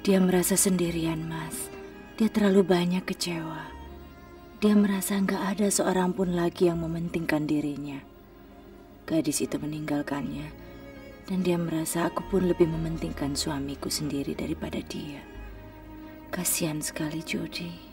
Dia merasa sendirian, Mas. Dia terlalu banyak kecewa. Dia merasa nggak ada seorang pun lagi yang mementingkan dirinya. Gadis itu meninggalkannya, dan dia merasa aku pun lebih mementingkan suamiku sendiri daripada dia. Kasihan sekali Jody.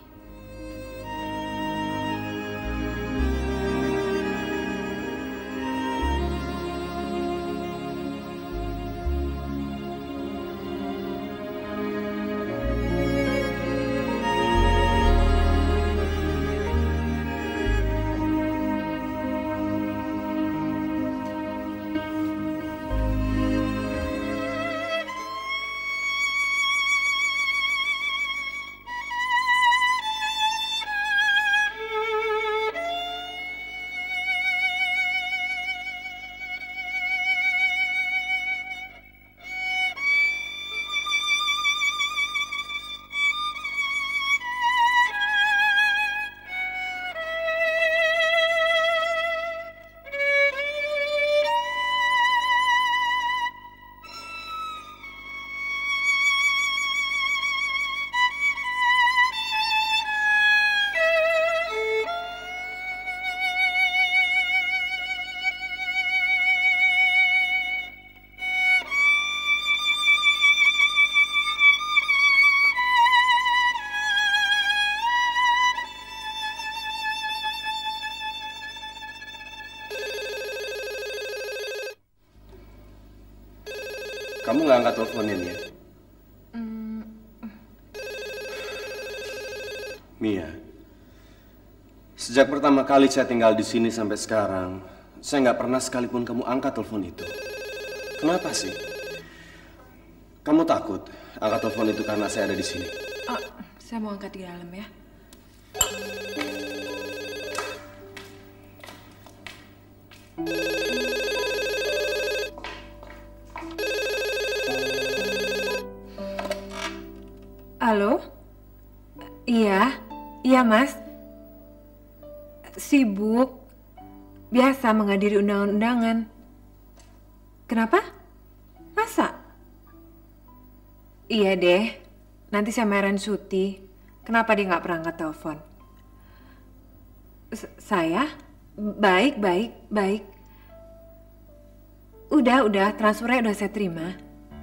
Kamu nggak angkat teleponin ya? Mia, sejak pertama kali saya tinggal di sini sampai sekarang, saya nggak pernah sekalipun kamu angkat telepon itu. Kenapa sih? Kamu takut angkat telepon itu karena saya ada di sini? Oh, saya mau angkat di dalam ya. Halo? Iya Mas. Sibuk. Biasa menghadiri undangan-undangan. Kenapa? Masa? Iya deh. Nanti saya marahin Suti. Kenapa dia nggak pernah angkat telepon? Saya? Baik. Udah. Transfernya udah saya terima.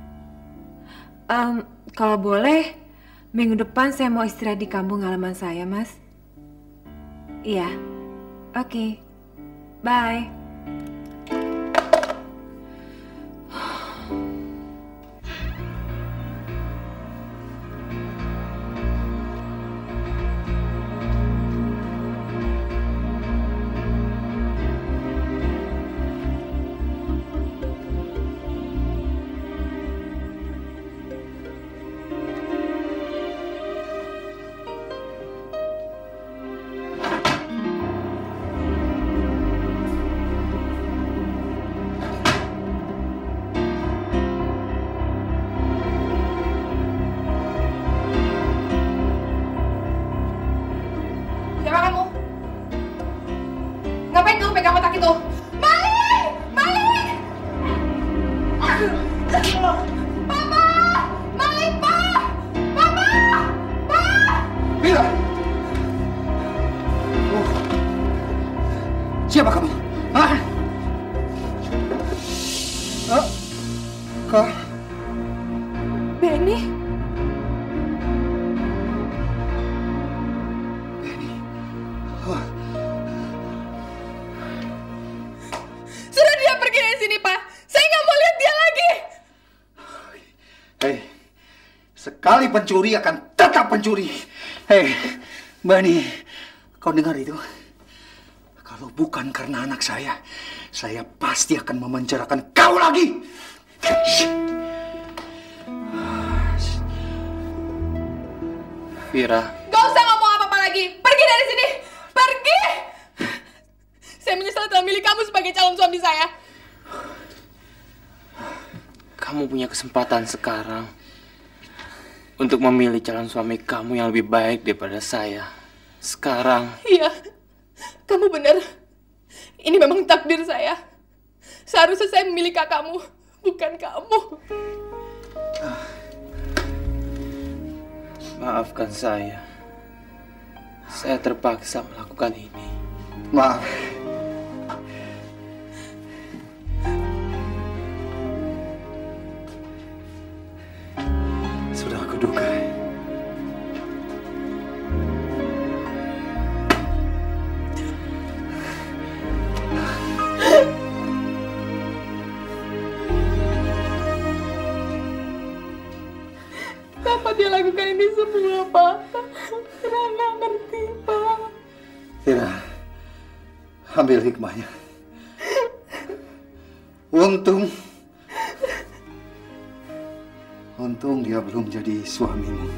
Kalau boleh, minggu depan saya mau istirahat di kampung halaman saya, Mas. Iya. Oke. Bye. Ngapain kamu pegang kotak itu? Balik! Papa! Balik, Pak! Papa! Pak! Mira! Siapa kamu? Hah? Kak? Benny? Sudah dia pergi dari sini, Pak. Saya nggak mau lihat dia lagi. Hei, sekali pencuri akan tetap pencuri. Hei, Bani, kau dengar itu? Kalau bukan karena anak saya pasti akan memenjarakan kau lagi. Vira. Gak usah ngomong apa-apa lagi. Pergi dari sini. Pergi. Saya menyesal telah memilih kamu sebagai calon suami saya. Kamu punya kesempatan sekarang untuk memilih calon suami kamu yang lebih baik daripada saya. Sekarang. Iya, kamu benar. Ini memang takdir saya. Seharusnya saya memilih kakakmu, bukan kamu. Maafkan saya. Saya terpaksa melakukan ini. Maaf. Sudah aku duga. Kenapa dia lakukan ini semua, Pak? Saya nggak ngerti, Pak. Tira, ambil hikmahnya. Untung dia belum jadi suamimu.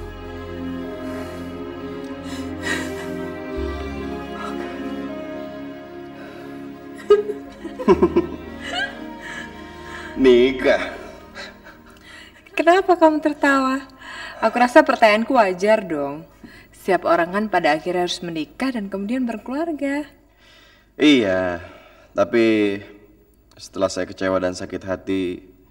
Nikah. Kenapa kamu tertawa? Aku rasa pertanyaanku wajar dong. Setiap orang kan pada akhirnya harus menikah dan kemudian berkeluarga. Iya, tapi setelah saya kecewa dan sakit hati,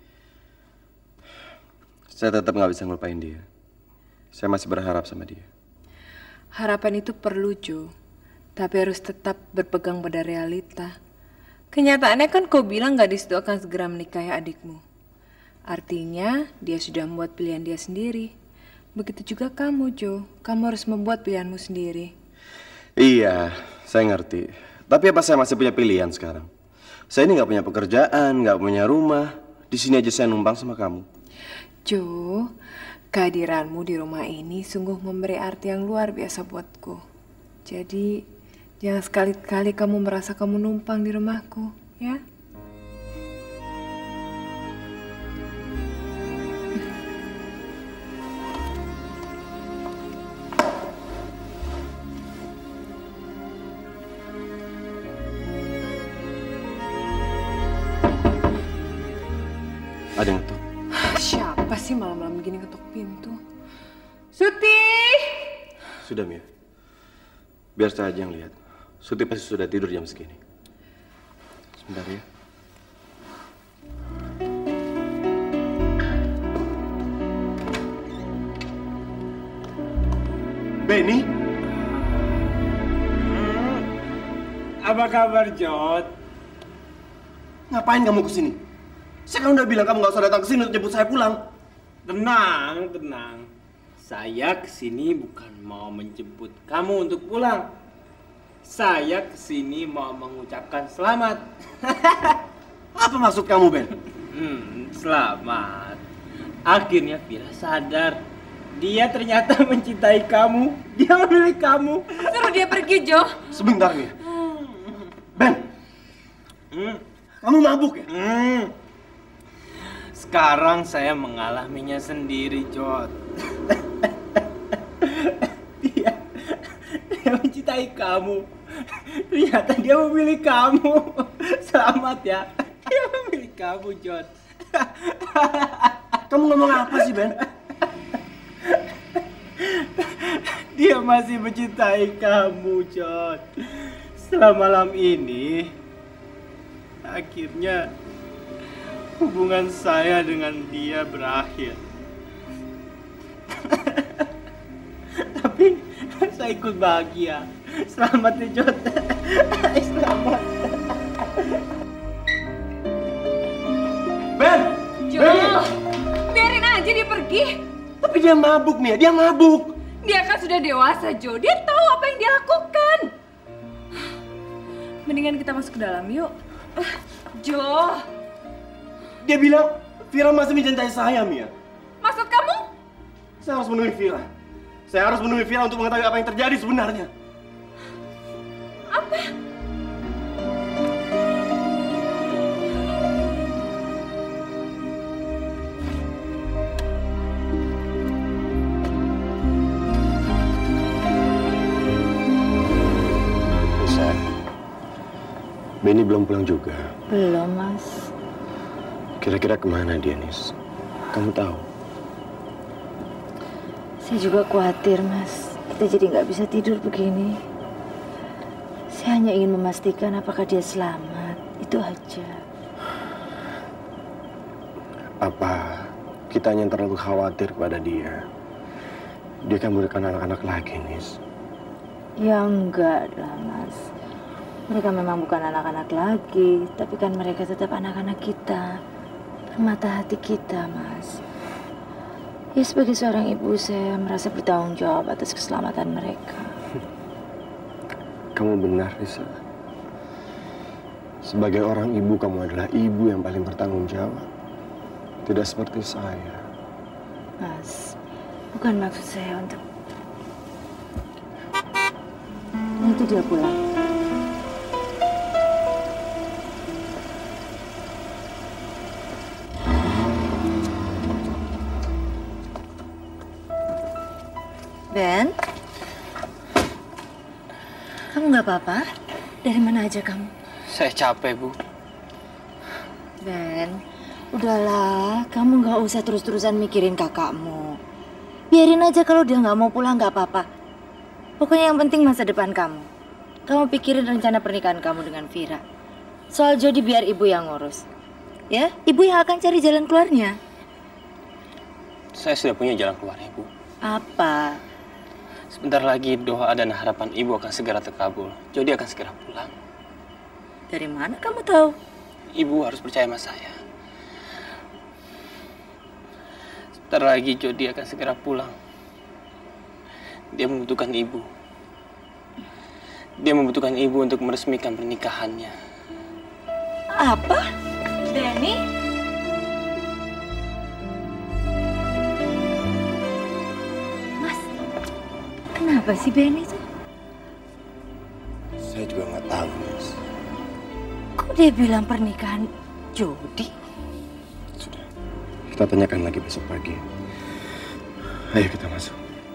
saya tetap nggak bisa ngelupain dia. Saya masih berharap sama dia. Harapan itu perlu, Jo. Tapi harus tetap berpegang pada realita. Kenyataannya kan kau bilang gadis itu akan segera menikahi adikmu. Artinya dia sudah membuat pilihan dia sendiri. Begitu juga kamu, Jo. Kamu harus membuat pilihanmu sendiri. Iya, saya ngerti. Tapi apa saya masih punya pilihan sekarang? Saya ini nggak punya pekerjaan, nggak punya rumah. Di sini aja saya numpang sama kamu. Jo, kehadiranmu di rumah ini sungguh memberi arti yang luar biasa buatku. Jadi, jangan sekali-kali kamu merasa kamu numpang di rumahku, ya? Ada yang ngetok. Siapa sih malam-malam begini ketok pintu? Suti! Sudah, Mia. Biar saya aja yang lihat. Suti pasti sudah tidur jam segini. Sebentar ya. Benny? Apa kabar, Jod? Ngapain kamu kesini? Saya kan udah bilang kamu nggak usah datang kesini untuk jemput saya pulang. Tenang, tenang. Saya kesini bukan mau menjemput kamu untuk pulang. Saya kesini mau mengucapkan selamat. Apa maksud kamu, Ben? Selamat. Akhirnya Vira sadar. Dia ternyata mencintai kamu. Dia memilih kamu. Suruh dia pergi, Jo. Sebentar, Mia. Ben, kamu mabuk ya? Sekarang saya mengalaminya sendiri, Jod. Dia mencintai kamu. Ternyata dia memilih kamu. Selamat ya. Dia memilih kamu, Jod. Kamu ngomong apa sih, Ben? Dia masih mencintai kamu, Jod. Setelah malam ini, akhirnya hubungan saya dengan dia berakhir. Tapi saya ikut bahagia. Selamat ya, Jod. Selamat. Ben! Jo, Ben! biarin aja dia pergi. Tapi dia mabuk, Mia. Dia mabuk. Dia kan sudah dewasa, Jo. Dia tahu apa yang dia lakukan. Mendingan kita masuk ke dalam, yuk. Jo. Dia bilang Vira masih mencintai saya, Mia. Maksud kamu? Saya harus menemui Vira. Saya harus menemui Vira untuk mengetahui apa yang terjadi sebenarnya. Apa? Nisa, Benny belum pulang juga. Belum, Mas. Kira-kira kemana dia, Nis? Kamu tahu? Saya juga khawatir, Mas. Kita jadi nggak bisa tidur begini. Saya hanya ingin memastikan apakah dia selamat. Itu aja. Apa kita hanya terlalu khawatir kepada dia? Dia kan bukan anak-anak lagi, Nis. Ya enggak lah, Mas. Mereka memang bukan anak-anak lagi, tapi kan mereka tetap anak-anak kita. Permata hati kita, Mas. Ya sebagai seorang ibu, saya merasa bertanggung jawab atas keselamatan mereka. Kamu benar, Risa. Sebagai orang ibu, kamu adalah ibu yang paling bertanggung jawab. Tidak seperti saya. Mas, bukan maksud saya untuk... Itu dia pulang. Ben, kamu nggak apa-apa? Dari mana aja kamu? Saya capek, Bu. Ben, udahlah, kamu nggak usah terus-terusan mikirin kakakmu. Biarin aja kalau dia nggak mau pulang nggak apa-apa. Pokoknya yang penting masa depan kamu. Kamu pikirin rencana pernikahan kamu dengan Vira. Soal Jody biar ibu yang ngurus. Ya, ibu yang akan cari jalan keluarnya. Saya sudah punya jalan keluar, Ibu. Apa? Sebentar lagi doa dan harapan Ibu akan segera terkabul. Jody akan segera pulang. Dari mana kamu tahu? Ibu harus percaya sama saya. Sebentar lagi Jody akan segera pulang. Dia membutuhkan Ibu. Dia membutuhkan Ibu untuk meresmikan pernikahannya. Apa? Benny? Mas, kenapa sih Benny itu? Saya juga nggak tahu, Nis. Kok dia bilang pernikahan Jody? Sudah, kita tanyakan lagi besok pagi. Ayo kita masuk.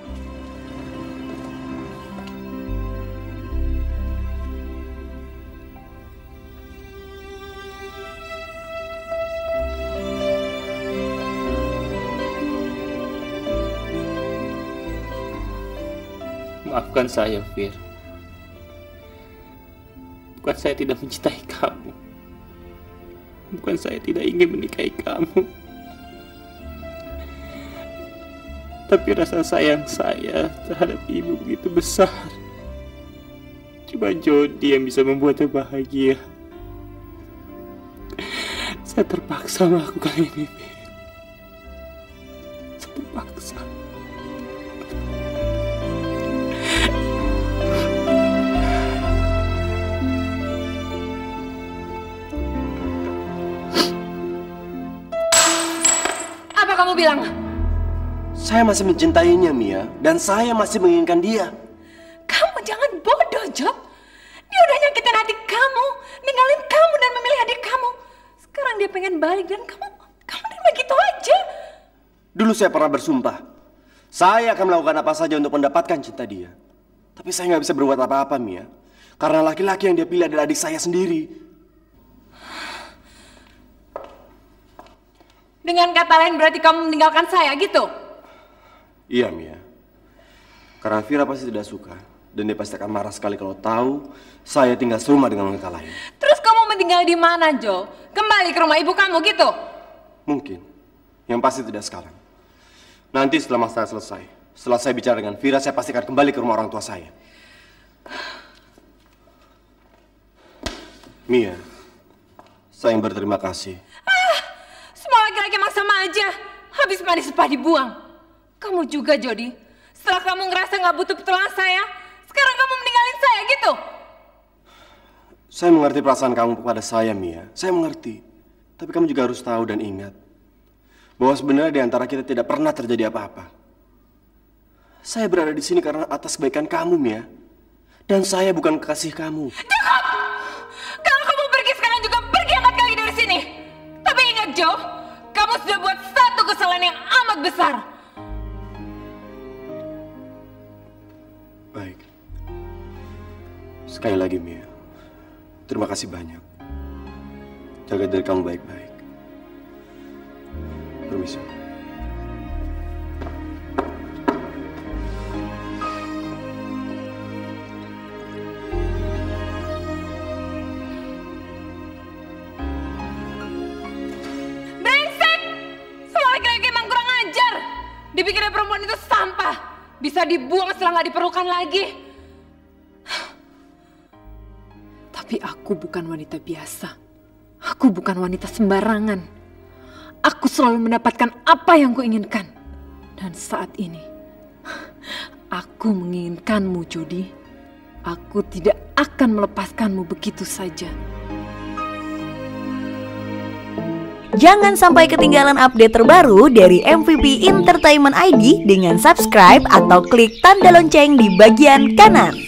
Maafkan saya, Fir. Bukan saya tidak mencintai kamu. Bukan saya tidak ingin menikahi kamu. Tapi rasa sayang saya terhadap ibu begitu besar. Cuma Jody yang bisa membuatnya bahagia. Saya terpaksa melakukan ini, Fir. Saya terpaksa. Kamu bilang? Saya masih mencintainya, Mia. Dan saya masih menginginkan dia. Kamu jangan bodoh, Job. Dia udah nyakitin hati kamu, ninggalin kamu dan memilih adik kamu. Sekarang dia pengen balik dan kamu terima gitu aja. Dulu saya pernah bersumpah. Saya akan melakukan apa saja untuk mendapatkan cinta dia. Tapi saya nggak bisa berbuat apa-apa, Mia. Karena laki-laki yang dia pilih adalah adik saya sendiri. Dengan kata lain berarti kamu meninggalkan saya gitu? Iya, Mia. Karena Vira pasti tidak suka. Dan dia pasti akan marah sekali kalau tahu saya tinggal serumah dengan wanita lain. Terus kamu mau tinggal di mana, Jo? Kembali ke rumah ibu kamu gitu? Mungkin. Yang pasti tidak sekarang. Nanti setelah masalah selesai. Setelah saya bicara dengan Vira, saya pasti akan kembali ke rumah orang tua saya. Mia, saya yang berterima kasih. Semua laki-laki emang sama aja. Habis manis sepah dibuang. Kamu juga, Jody. Setelah kamu ngerasa gak butuh pertolongan saya, sekarang kamu meninggalin saya gitu? Saya mengerti perasaan kamu kepada saya, Mia. Saya mengerti. Tapi kamu juga harus tahu dan ingat bahwa sebenarnya di antara kita tidak pernah terjadi apa-apa. Saya berada di sini karena atas kebaikan kamu, Mia. Dan saya bukan kekasih kamu. Cukup! Kalau kamu pergi sekarang juga pergi angkat kaki dari sini. Tapi ingat, Joe, kamu sudah buat satu kesalahan yang amat besar. Baik. Sekali lagi, Mia. Terima kasih banyak. Jaga diri kamu baik-baik. Permisi. Brengsek! Semua laki-laki emang kurang ajar. Dipikirnya perempuan itu sampah. bisa dibuang setelah nggak diperlukan lagi. Tapi aku bukan wanita biasa. Aku bukan wanita sembarangan. Aku selalu mendapatkan apa yang kuinginkan. Dan saat ini, aku menginginkanmu, Jody. Aku tidak akan melepaskanmu begitu saja. Jangan sampai ketinggalan update terbaru dari MVP Entertainment ID dengan subscribe atau klik tanda lonceng di bagian kanan.